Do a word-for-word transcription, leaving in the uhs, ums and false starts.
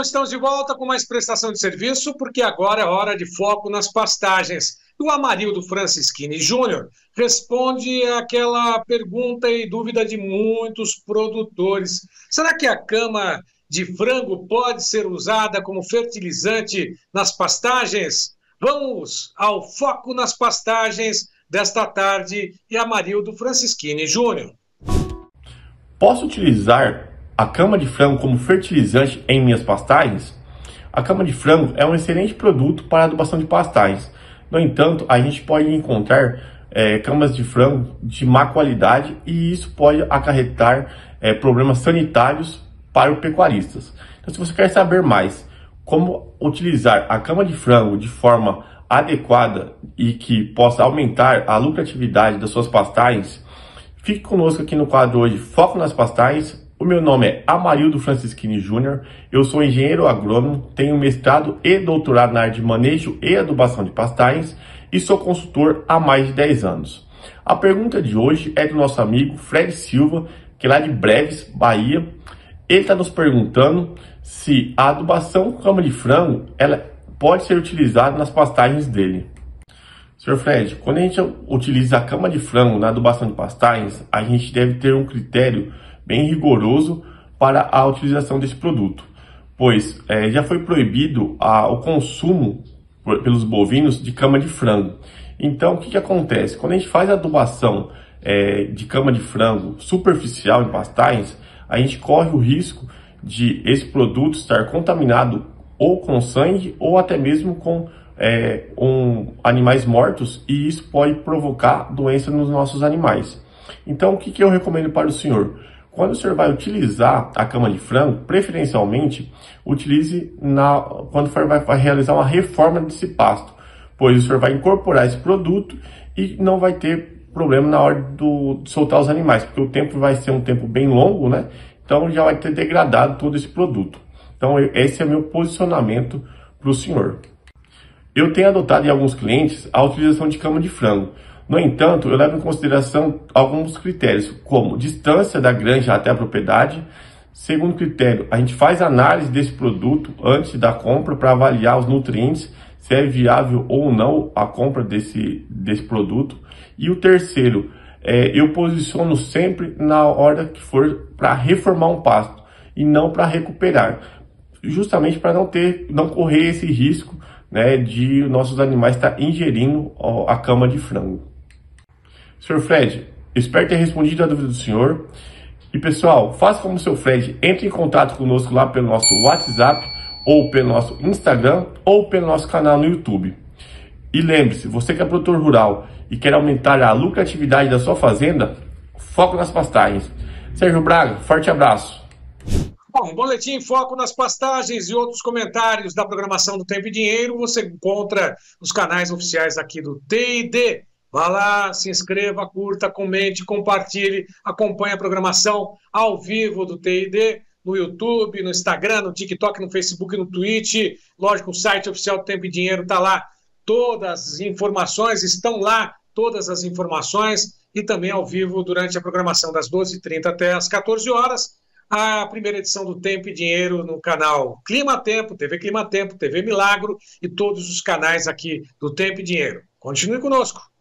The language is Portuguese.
estamos de volta com mais prestação de serviço, porque agora é hora de foco nas pastagens. E o Amarildo Francischini Júnior responde àquela pergunta e dúvida de muitos produtores. Será que a cama de frango pode ser usada como fertilizante nas pastagens? Vamos ao foco nas pastagens desta tarde e Amarildo Francischini Júnior. Posso utilizar a cama de frango como fertilizante em minhas pastagens? A cama de frango é um excelente produto para adubação de pastagens. No entanto, a gente pode encontrar é, camas de frango de má qualidade e isso pode acarretar é, problemas sanitários para os pecuaristas. Então, se você quer saber mais como utilizar a cama de frango de forma adequada e que possa aumentar a lucratividade das suas pastagens, fique conosco aqui no quadro hoje Foco nas Pastagens. O meu nome é Amarildo Francischini Júnior, eu sou engenheiro agrônomo, tenho mestrado e doutorado na área de manejo e adubação de pastagens e sou consultor há mais de dez anos. A pergunta de hoje é do nosso amigo Fred Silva, que é lá de Breves, Bahia. Ele está nos perguntando se a adubação com cama de frango ela pode ser utilizada nas pastagens dele. senhor Fred, quando a gente utiliza a cama de frango na adubação de pastagens, a gente deve ter um critério bem rigoroso para a utilização desse produto, pois é, já foi proibido a, o consumo por, pelos bovinos de cama de frango. Então, o que, que acontece? Quando a gente faz a adubação é, de cama de frango superficial em pastagens, a gente corre o risco de esse produto estar contaminado ou com sangue ou até mesmo com é, um, animais mortos, e isso pode provocar doença nos nossos animais. Então, o que, que eu recomendo para o senhor? Quando o senhor vai utilizar a cama de frango, preferencialmente, utilize na, quando for, vai, vai realizar uma reforma desse pasto, pois o senhor vai incorporar esse produto e não vai ter problema na hora do, de soltar os animais, porque o tempo vai ser um tempo bem longo, né? Então já vai ter degradado todo esse produto. Então esse é o meu posicionamento para o senhor. Eu tenho adotado em alguns clientes a utilização de cama de frango. No entanto, eu levo em consideração alguns critérios, como distância da granja até a propriedade. Segundo critério, a gente faz análise desse produto antes da compra para avaliar os nutrientes, se é viável ou não a compra desse, desse produto. E o terceiro, é, eu posiciono sempre na hora que for para reformar um pasto e não para recuperar, justamente para não ter, não correr esse risco, né, de nossos animais estar ingerindo ó, a cama de frango. senhor Fred, espero ter respondido a dúvida do senhor. E pessoal, faça como o seu Fred, entre em contato conosco lá pelo nosso WhatsApp, ou pelo nosso Instagram, ou pelo nosso canal no YouTube. E lembre-se, você que é produtor rural e quer aumentar a lucratividade da sua fazenda, foco nas pastagens. Sérgio Braga, forte abraço. Bom, boletim Foco nas Pastagens e outros comentários da programação do Tempo e Dinheiro você encontra nos canais oficiais aqui do T I D. Vá lá, se inscreva, curta, comente, compartilhe, acompanhe a programação ao vivo do T I D, no YouTube, no Instagram, no TikTok, no Facebook, no Twitch. Lógico, o site oficial do Tempo e Dinheiro está lá. Todas as informações estão lá, todas as informações, e também ao vivo durante a programação das doze e trinta até as quatorze horas. A primeira edição do Tempo e Dinheiro no canal Clima Tempo, T V Clima Tempo, T V Milagro e todos os canais aqui do Tempo e Dinheiro. Continue conosco.